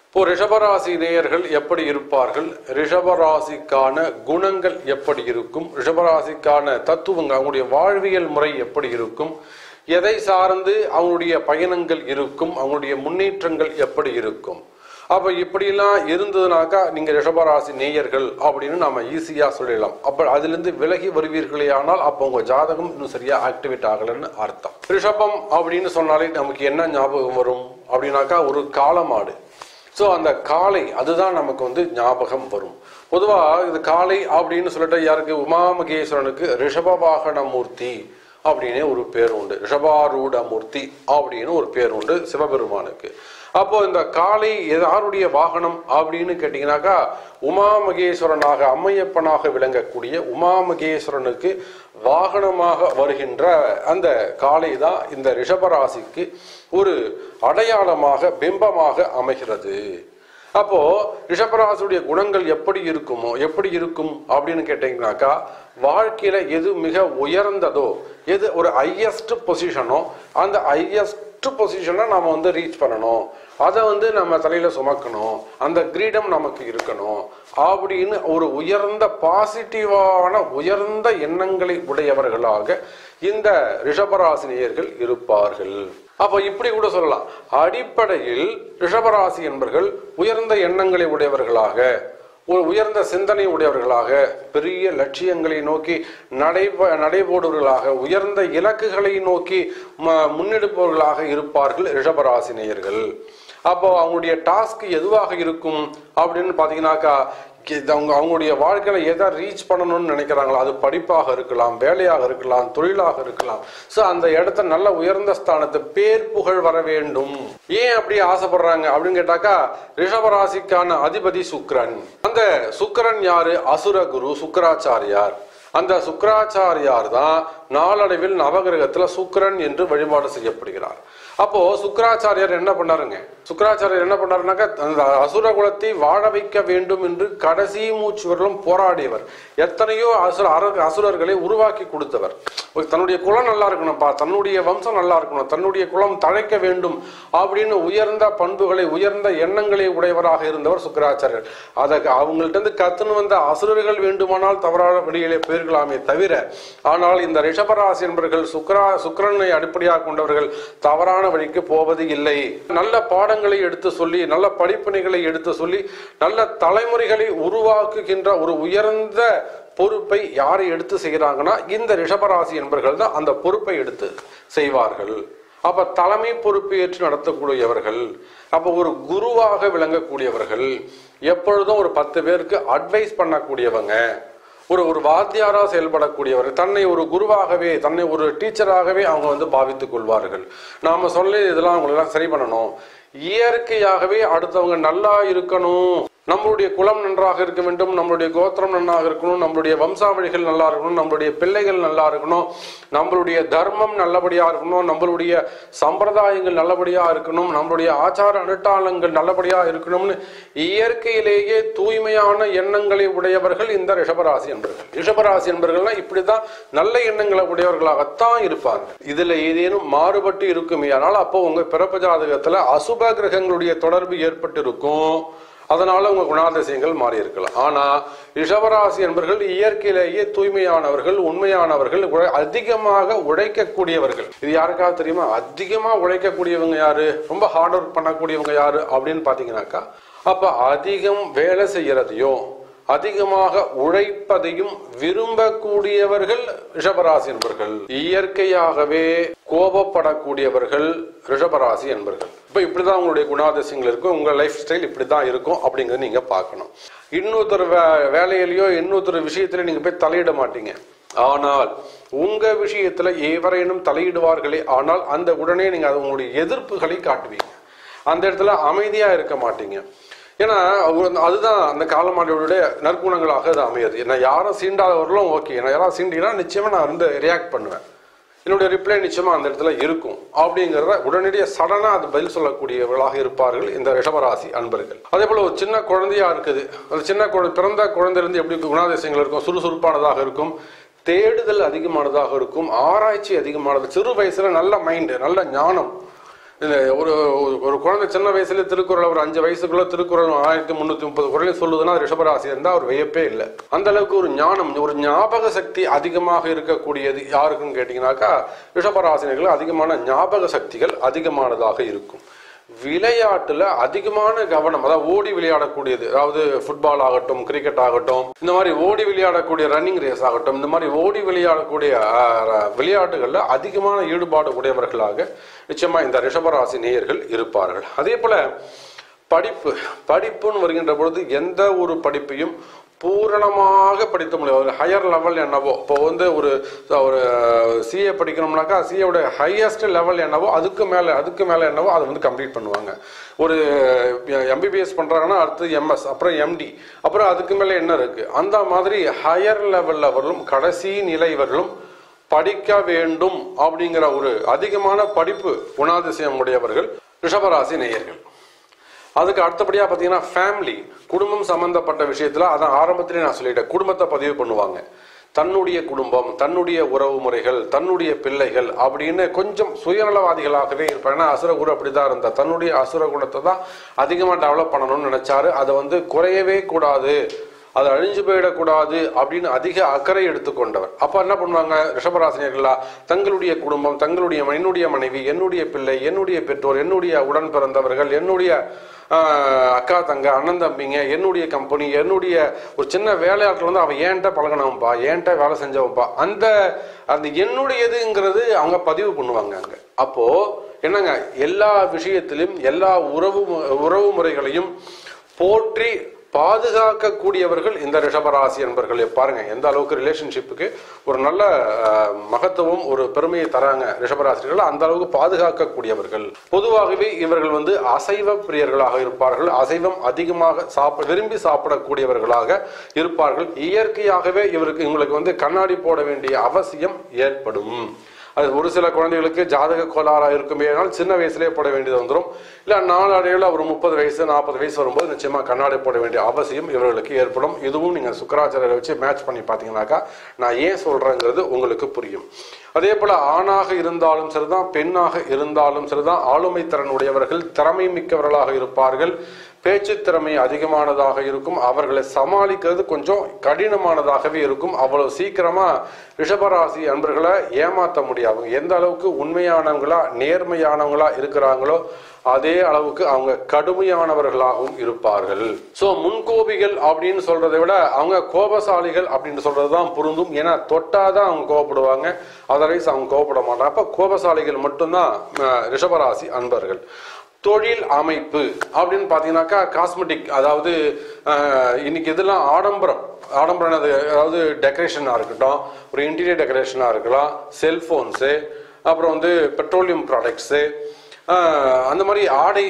இப்போ ரிஷபராசி நேயர்கள் எப்படி இருப்பார்கள், ரிஷபராசிக்கான குணங்கள் எப்படி இருக்கும், ரிஷபராசிக்கான தத்துவங்கள் அவங்களுடைய வாழ்வியல் முறை எப்படி இருக்கும், எதை சார்ந்து அவங்களுடைய பயணங்கள் இருக்கும், அவங்களுடைய முன்னேற்றங்கள் எப்படி இருக்கும். அப்போ இப்படிலாம் இருந்ததுனாக்கா நீங்கள் ரிஷபராசி நேயர்கள் அப்படின்னு நம்ம ஈஸியாக சொல்லிடலாம். அப்போ அதுலேருந்து விலகி வருவீர்களே ஆனால் அப்போ உங்கள் ஜாதகம் இன்னும் சரியாக ஆக்டிவேட் ஆகலைன்னு அர்த்தம். ரிஷபம் அப்படின்னு சொன்னாலே நமக்கு என்ன ஞாபகம் வரும் அப்படின்னாக்கா ஒரு காளமாடு. ஸோ அந்த காளை அதுதான் நமக்கு ஞாபகம் வரும். பொதுவாக இது காளை அப்படின்னு சொல்லிட்டு யாருக்கு, உமாமகேஸ்வரனுக்கு ரிஷப வாகன மூர்த்தி அப்படின்னு ஒரு பேர் உண்டு, ரிஷபாரூட மூர்த்தி அப்படின்னு ஒரு பேர் உண்டு சிவபெருமானுக்கு. அப்போ இந்த காளை யாருடைய வாகனம் அப்படின்னு கேட்டீங்கன்னாக்கா உமாமகேஸ்வரனாக அம்மையப்பனாக விளங்கக்கூடிய உமாமகேஸ்வரனுக்கு வாகனமாக வருகின்ற அந்த காளை தான் இந்த ரிஷபராசிக்கு ஒரு அடையாளமாக பிம்பமாக அமைகிறது. அப்போ ரிஷபராசியுடைய குணங்கள் எப்படி இருக்கும் அப்படின்னு கேட்டீங்கன்னாக்கா வாழ்க்கையில எது மிக உயர்ந்ததோ, எது ஒரு ஹையஸ்ட் பொசிஷனோ அந்த ஹையஸ்ட் பொசிஷனை நாம ரீச் பண்ணணும், அதை நம்ம தலையில சுமக்கணும், அந்த கிரீடம் நமக்கு இருக்கணும் அப்படின்னு ஒரு உயர்ந்த பாசிட்டிவான உயர்ந்த எண்ணங்களை உடையவர்களாக இந்த ரிஷபராசினியர்கள் இருப்பார்கள். அப்ப இப்படி கூட சொல்லலாம், அடிப்படையில் ரிஷபராசி என்பவர்கள் உயர்ந்த எண்ணங்களை உடையவர்களாக, ஒரு உயர்ந்த சிந்தனை உடையவர்களாக, பெரிய லட்சியங்களை நோக்கி நடைபோடுவர்களாக, உயர்ந்த இலக்குகளை நோக்கி முன்னெடுப்பவர்களாக இருப்பார்கள் ரிஷபராசி நேயர்கள். அப்போ அவங்களுடைய டாஸ்க் எதுவாக இருக்கும் அப்படின்னு பாத்தீங்கன்னாக்கா அவங்களுடைய வாழ்க்கையில எதை ரீச் பண்ணணும்னு நினைக்கிறாங்களோ அது படிப்பாக இருக்கலாம், வேலையாக இருக்கலாம், தொழிலாக இருக்கலாம். ஸோ அந்த இடத்த நல்ல உயர்ந்த ஸ்தானத்தை பேர் புகழ் வர வேண்டும். ஏன் அப்படி ஆசைப்படுறாங்க அப்படின்னு கேட்டாக்கா ரிஷபராசிக்கான அதிபதி சுக்கிரன். அந்த சுக்கிரன் யாரு? அசுர குரு சுக்கராச்சாரியார். அந்த சுக்கராச்சாரியார் தான் நாளடைவில் நவகிரகத்துல சுக்கிரன் என்று வழிபாடு செய்யப்படுகிறார். அப்போ சுக்கராச்சாரியார் என்ன பண்ணாருங்க? சுக்கராச்சாரியர் என்ன பண்ணாருனாக்கா அந்த அசுர குலத்தை வாழ வைக்க வேண்டும் என்று கடைசி மூச்சு வரலும் போராடியவர். எத்தனையோ அசுரர்களை உருவாக்கி கொடுத்தவர். தன்னுடைய குலம் நல்லா இருக்கணும்ப்பா, தன்னுடைய வம்சம் நல்லா இருக்கணும், தன்னுடைய குலம் தழைக்க வேண்டும் அப்படின்னு உயர்ந்த பண்புகளை உயர்ந்த எண்ணங்களை உடையவராக இருந்தவர் சுக்கராச்சாரியர். அதை அவங்கள்ட்ட இருந்து கத்துன்னு வந்த அசுரர்கள் வேண்டுமானால் தவறான வழியிலே போயிருக்கலாமே தவிர, ஆனால் இந்த ரிஷபராசி என்பவர்கள் சுக்கிரனை அடிப்படையாக கொண்டவர்கள் தவறான வழிக்கு போவது இல்லை. நல்ல பாடங்களை எடுத்து சொல்லி, நல்ல படிப்பினைகளை எடுத்து சொல்லி, நல்ல தலைமுறைகளை உருவாக்குகின்ற ஒரு உயர்ந்த பொறுப்பை யாரை எடுத்து செய்கிறாங்கன்னா இந்த ரிஷபராசி என்பவர்கள் தான் அந்த பொறுப்பை எடுத்து செய்வார்கள். அப்ப தலைமை பொறுப்பு ஏற்று நடத்தக்கூடியவர்கள், அப்ப ஒரு குருவாக விளங்கக்கூடியவர்கள், எப்பொழுதும் ஒரு 10 பேருக்கு அட்வைஸ் பண்ணக்கூடியவங்க, ஒரு வாத்தியாரா செயல்படக்கூடியவர், தன்னை ஒரு குருவாகவே தன்னை ஒரு டீச்சராகவே அவங்க பாவித்துக் கொள்வார்கள். நாம சொல்ல இதெல்லாம் அவங்களெல்லாம் சரி பண்ணணும், இயற்கையாகவே அடுத்தவங்க நல்லா இருக்கணும், நம்மளுடைய குலம் நன்றாக இருக்க வேண்டும், நம்மளுடைய கோத்திரம் நன்றாக இருக்கணும், நம்மளுடைய வம்சாவழிகள் நல்லா இருக்கணும், நம்மளுடைய பிள்ளைகள் நல்லா இருக்கணும், நம்மளுடைய தர்மம் நல்லபடியா இருக்கணும், நம்மளுடைய சம்பிரதாயங்கள் நல்லபடியா இருக்கணும், நம்மளுடைய ஆச்சார அனுஷ்டானங்கள் நல்லபடியா இருக்கணும்னு இயற்கையிலேயே தூய்மையான எண்ணங்களை உடையவர்கள் இந்த ரிஷபராசி என்பவர்கள். ரிஷபராசி என்பவர்கள்னா இப்படிதான் நல்ல எண்ணங்களை உடையவர்களாகத்தான் இருப்பாங்க. இதுல ஏதேனும் மாறுபட்டு இருக்குமே ஆனால் அப்போ உங்க பிறப்பு ஜாதகத்துல அசுப கிரகங்களுடைய தொடர்பு ஏற்பட்டு இருக்கும், அதனால உங்க குணாதிசயங்கள் மாறி இருக்கலாம். ஆனா ரிஷபராசி என்பவர்கள் இயற்கையிலேயே தூய்மையானவர்கள், உண்மையானவர்கள், அதிகமாக உழைக்கக்கூடியவர்கள். இது யாருக்காவது தெரியுமா? அதிகமா உழைக்கக்கூடியவங்க யாரு, ரொம்ப ஹார்ட் ஒர்க் பண்ணக்கூடியவங்க யாரு அப்படின்னு பாத்தீங்கன்னாக்கா அப்ப அதிகம் வேலை செய்யறதையும் அதிகமாக உழைப்பதையும் விரும்பக்கூடியவர்கள் ரிஷபராசி என்பவர்கள். இயற்கையாகவே கோபப்படக்கூடியவர்கள் ரிஷபராசி என்பவர்கள். இப்ப இப்படிதான் உங்களுடைய குணாதிசயங்கள் இருக்கும், உங்க லைஃப் ஸ்டைல் இப்படிதான் இருக்கும் அப்படிங்கறத நீங்க பார்க்கணும். இன்னொருத்தர் வேலையிலயோ இன்னொருத்தர் விஷயத்தில நீங்க போய் தலையிட மாட்டீங்க. ஆனால் உங்க விஷயத்துல எவரேனும் தலையிடுவார்களே ஆனால் அந்த உடனே நீங்க உங்களுடைய எதிர்ப்புகளை காட்டுவீங்க. அந்த இடத்துல அமைதியா இருக்க மாட்டீங்க. ஏன்னா அதுதான் அந்த காலமாடியோடைய நற்குணங்களாக அது அமையாது. ஏன்னா யாரும் சீண்டாதவர்களும் ஓகே, நான் யாராவது சீண்டினா நிச்சயமா நான் ரியாக்ட் பண்ணுவேன், என்னுடைய ரிப்ளை நிச்சயமா அந்த இடத்துல இருக்கும் அப்படிங்கிறத உடனடியாக சடனா அது பதில் சொல்லக்கூடியவர்களாக இருப்பார்கள் இந்த ரிஷபராசி அன்பர்கள். அதே போல ஒரு சின்ன குழந்தையா இருக்குது, அந்த சின்ன பிறந்த குழந்தையிலிருந்து எப்படி குணாதிசயங்கள் இருக்கும், சுறுசுறுப்பானதாக இருக்கும், தேடுதல் அதிகமானதாக இருக்கும், ஆராய்ச்சி அதிகமானது, சிறு வயசுல நல்ல மைண்டு, நல்ல ஞானம், இந்த ஒரு குழந்தை சின்ன வயசுல திருக்குறள் ஒரு 5 வயசுக்குள்ள திருக்குறள் 1330 குறளையும் சொல்லுதுன்னா ரிஷபராசி இருந்தா ஒரு வியப்பே இல்லை. அந்த அளவுக்கு ஒரு ஞானம், ஒரு ஞாபக சக்தி அதிகமாக இருக்கக்கூடியது யாருக்குன்னு கேட்டீங்கன்னாக்கா ரிஷபராசினர்கள் அதிகமான ஞாபக சக்திகள் அதிகமானதாக இருக்கும். விளையாட்டுல அதிகமான கவனம், அதாவது ஓடி விளையாடக்கூடியது, அதாவது ஃபுட்பால் ஆகட்டும், கிரிக்கெட் ஆகட்டும், இந்த மாதிரி ஓடி விளையாடக்கூடிய ரன்னிங் ரேஸ் ஆகட்டும், இந்த மாதிரி ஓடி விளையாடக்கூடிய விளையாட்டுகள்ல அதிகமான ஈடுபாடு உடையவர்களாக நிச்சயமா இந்த ரிஷபராசி நேயர்கள் இருப்பார்கள். அதே போல படிப்புன்னு வருகின்ற பொழுது எந்த ஒரு படிப்பையும் பூரணமாக படித்த முடியாது. ஹையர் லெவல் என்னவோ, இப்போ ஒரு சிஏ படிக்கணும்னாக்கா சிஏவோட ஹையஸ்ட் லெவல் என்னவோ அதுக்கு மேலே என்னவோ அதை கம்ப்ளீட் பண்ணுவாங்க. ஒரு எம்பிபிஎஸ் பண்ணுறாங்கன்னா அடுத்து எம்எஸ், அப்புறம் எம்டி, அப்புறம் அதுக்கு மேலே என்ன இருக்கு, அந்த மாதிரி ஹையர் லெவலில் வரலும் கடைசி நிலை வரலும் படிக்க வேண்டும் அப்படிங்கிற ஒரு அதிகமான படிப்பு குணாதிசயம் உடையவர்கள் ரிஷபராசி நேயர்கள். அதுக்கு அடுத்தபடியாக பார்த்தீங்கன்னா ஃபேமிலி, குடும்பம் சம்பந்தப்பட்ட விஷயத்துல அதான் ஆரம்பத்திலே நான் சொல்லிட்டேன், குடும்பத்தை பதிவு பண்ணுவாங்க. தன்னுடைய குடும்பம், தன்னுடைய உறவு முறைகள், தன்னுடைய பிள்ளைகள் அப்படின்னு கொஞ்சம் சுயநலவாதிகளாகவே இருப்பாங்க. ஏன்னா அசுரகுரு அப்படிதான் இருந்தார். தன்னுடைய அசுரகுணத்தை தான் அதிகமாக டெவலப் பண்ணணும்னு நினைச்சாரு. அதை குறையவே கூடாது, அது அழிஞ்சு போயிடக்கூடாது அப்படின்னு அதிக அக்கறை எடுத்துக்கொண்டவர். அப்ப என்ன பண்ணுவாங்க ரிஷபராசினியர்களா, தங்களுடைய குடும்பம், என்னுடைய மனைவி, என்னுடைய பிள்ளை, என்னுடைய பெற்றோர், என்னுடைய உடன் பிறந்தவர்கள், என்னுடைய அக்கா தங்க அண்ணன் தம்பிங்க, என்னுடைய கம்பெனி, என்னுடைய ஒரு சின்ன வேலையாட்கள் அவன் ஏன்ட்ட பழகினவன்பா, ஏன்ட்ட வேலை செஞ்சவன்பா, அந்த என்னுடையதுங்கிறது அவங்க பதிவு பண்ணுவாங்க அங்க. அப்போ என்னங்க, எல்லா விஷயத்திலும் எல்லா உறவு முறைகளையும் போற்றி பாதுகாக்கக்கூடியவர்கள் இந்த ரிஷபராசி என்பர்கள். பாருங்க எந்த அளவுக்கு ரிலேஷன்ஷிப்புக்கு ஒரு நல்ல மகத்துவம், ஒரு பெருமையை தராங்க ரிஷபராசிகள். அந்த அளவுக்கு பாதுகாக்கக்கூடியவர்கள். பொதுவாகவே இவர்கள் அசைவ பிரியர்களாக இருப்பார்கள். அசைவம் அதிகமாக விரும்பி சாப்பிடக்கூடியவர்களாக இருப்பார்கள். இயற்கையாகவே இவங்களுக்கு கண்ணாடி போட வேண்டிய அவசியம் ஏற்படும். அது ஒரு சில குழந்தைகளுக்கு ஜாதக கோளாறா இருக்குமே, சின்ன வயசுலேயே போட வேண்டியது வந்துடும். இல்லை நாளடைவில் ஒரு 30 வயசு 40 வயசு வரும்போது நிச்சயமா கண்ணாடி போட வேண்டிய அவசியம் இவர்களுக்கு ஏற்படும். இதுவும் நீங்க சுக்கராச்சாரியரை வச்சு மேட்ச் பண்ணி பார்த்தீங்கன்னாக்கா நான் ஏன் சொல்றேங்கிறது உங்களுக்கு புரியும். அதே போல ஆணாக இருந்தாலும் சரிதான், பெண்ணாக இருந்தாலும் சரிதான், ஆளுமை திறன் உடையவர்கள், திறமை மிக்கவர்களாக இருப்பார்கள். பேச்சு திறமை அதிகமானதாக இருக்கும். அவர்களை சமாளிக்கிறது கொஞ்சம் கடினமானதாகவே இருக்கும். அவ்வளவு சீக்கிரமா ரிஷபராசி அன்பர்களை ஏமாற்ற முடியாது. எந்த அளவுக்கு உண்மையானவங்களா நேர்மையானவங்களா இருக்கிறாங்களோ அதே அளவுக்கு அவங்க கடுமையானவர்களாகவும் இருப்பார்கள். சோ முன்கோபிகள் அப்படின்னு சொல்றதை விட அவங்க கோபசாலிகள் அப்படின்னு சொல்றதுதான் பொருந்தும். ஏன்னா தொட்டாதான் அவங்க கோபப்படுவாங்க, அதர்வைஸ் அவங்க கோபப்பட மாட்டாங்க. அப்ப கோபசாலிகள் மட்டும்தான் ரிஷபராசி அன்பர்கள். தொழில் அமைப்பு அப்படின்னு பாத்தீங்கன்னாக்கா காஸ்மெட்டிக், அதாவது இன்னைக்கு இதெல்லாம் ஆடம்பரம், அதாவது டெக்கரேஷனா இருக்கட்டும், ஒரு இன்டீரியர் டெக்கரேஷனா இருக்கலாம், செல்போன்ஸு, அப்புறம் பெட்ரோலியம் ப்ராடக்ட்ஸு, அந்த மாதிரி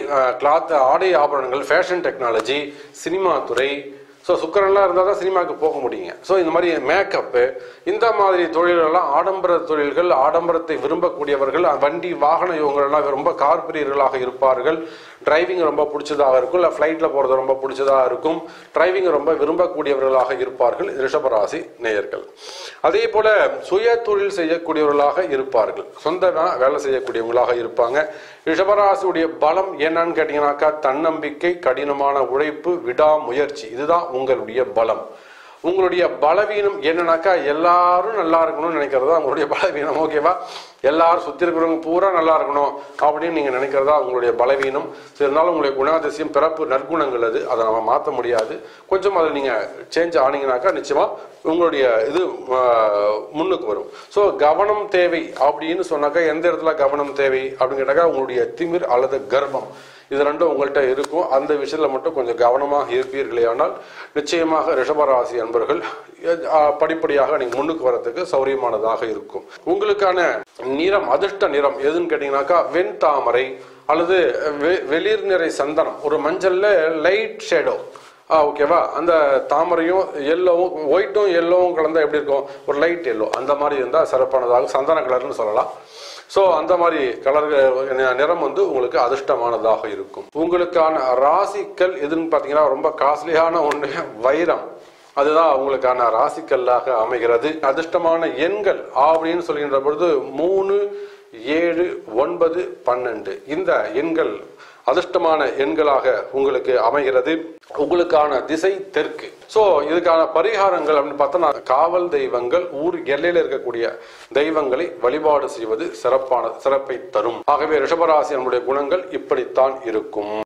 ஆடை ஆபரணங்கள், ஃபேஷன் டெக்னாலஜி, சினிமா துறை. ஸோ சுக்கரன்லாம் இருந்தால் தான் சினிமாவுக்கு போக முடியுங்க. ஸோ இந்த மாதிரி மேக்கப்பு, இந்த மாதிரி தொழில்கள்லாம் ஆடம்பர தொழில்கள், ஆடம்பரத்தை விரும்பக்கூடியவர்கள். வண்டி வாகன இவங்கள்லாம் ரொம்ப கார்பிரியர்களாக இருப்பார்கள். டிரைவிங் ரொம்ப பிடிச்சதாக இருக்கும், இல்லை ஃப்ளைட்டில் போகிறது ரொம்ப பிடிச்சதாக இருக்கும். டிரைவிங் ரொம்ப விரும்பக்கூடியவர்களாக இருப்பார்கள் ரிஷபராசி நேயர்கள். அதே போல சுய தொழில் செய்யக்கூடியவர்களாக இருப்பார்கள், சொந்தமாக வேலை செய்யக்கூடியவங்களாக இருப்பாங்க. ரிஷபராசியுடைய பலம் என்னன்னு கேட்டீங்கன்னாக்கா தன்னம்பிக்கை, கடினமான உழைப்பு, விடாமுயற்சி, இதுதான் உங்களுடைய பலம். உங்களுடைய பலவீனம் என்னன்னாக்கா எல்லாரும் நல்லா இருக்கணும்னு நினைக்கிறதா உங்களுடைய பலவீனம். ஓகேவா, எல்லாரும் சுத்தி இருக்கிறவங்க பூரா நல்லா இருக்கணும் அப்படின்னு நீங்க நினைக்கிறதா உங்களுடைய பலவீனம். இருந்தாலும் உங்களுடைய குணாதிசயம், பிறப்பு நற்குணங்கள் அது, அதை நம்ம மாற்ற முடியாது. கொஞ்சம் அதில் நீங்க சேஞ்ச் ஆனீங்கன்னாக்கா நிச்சயமா உங்களுடைய இது முன்னுக்கு வரும். ஸோ கவனம் தேவை அப்படின்னு சொன்னாக்கா எந்த இடத்துல கவனம் தேவை அப்படின்னு கேட்டாக்கா உங்களுடைய திமிர் அல்லது கர்ப்பம், இது ரெண்டும் உங்கள்கிட்ட இருக்கும். அந்த விஷயத்துல மட்டும் கொஞ்சம் கவனமாக இருப்பீர்களே ஆனால் நிச்சயமாக ரிஷபராசி அன்பர்கள் படிப்படியாக நீங்க முன்னுக்கு வரதுக்கு சௌரியமானதாக இருக்கும். உங்களுக்கான நிறம், அதிர்ஷ்ட நிறம் எதுன்னு கேட்டீங்கன்னாக்கா வெண்தாமரை அல்லது வெளிர் நிறை சந்தனம், ஒரு மஞ்சள்ல லைட் ஷேடோ. ஓகேவா, அந்த தாமரையும் எல்லோவும், ஒயிட்டும் எல்லோவும் கலந்தா எப்படி இருக்கும், ஒரு லைட் எல்லோ, அந்த மாதிரி இருந்தால் சிறப்பானதாக சந்தன கலர்னு சொல்லலாம். ஸோ அந்த மாதிரி கலர் நிறம் உங்களுக்கு அதிர்ஷ்டமானதாக இருக்கும். உங்களுக்கான ராசிக்கல் எதுன்னு பார்த்தீங்கன்னா ரொம்ப காஸ்ட்லியான ஒன்று வைரம், அதுதான் உங்களுக்கான ராசிக்கல்லாக அமைகிறது. அதிர்ஷ்டமான எண்கள் அப்படின்னு சொல்கின்ற பொழுது 3, 7, 9, 12 இந்த எண்கள் அதிர்ஷ்டமான எண்களாக உங்களுக்கு அமைகிறது. உங்களுக்கான திசை தெற்கு. சோ இதுக்கான பரிகாரங்கள் அப்படின்னு பார்த்தா, காவல் தெய்வங்கள், ஊர் எல்லையில் இருக்கக்கூடிய தெய்வங்களை வழிபாடு செய்வது சிறப்பை தரும். ஆகவே ரிஷபராசி நம்முடைய குணங்கள் இப்படித்தான் இருக்கும்.